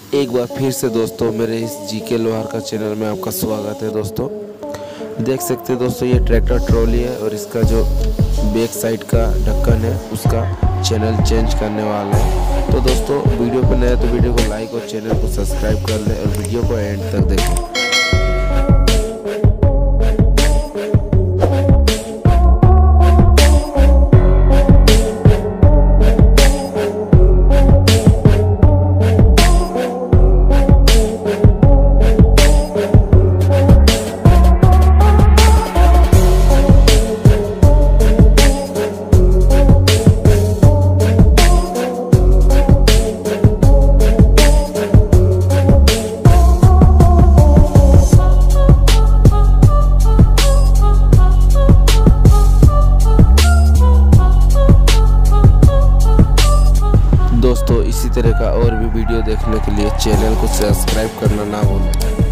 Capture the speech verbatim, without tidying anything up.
एक बार फिर से दोस्तों मेरे इस जीके लोहार का चैनल में आपका स्वागत है। दोस्तों देख सकते हैं दोस्तों, ये ट्रैक्टर ट्रॉली है और इसका जो बैक साइड का ढक्कन है उसका चैनल चेंज करने वाला है। तो दोस्तों वीडियो पर नया तो वीडियो को लाइक और चैनल को सब्सक्राइब कर लें और वीडियो को एंड तक देखें। दोस्तों इसी तरह का और भी वीडियो देखने के लिए चैनल को सब्सक्राइब करना ना भूलें।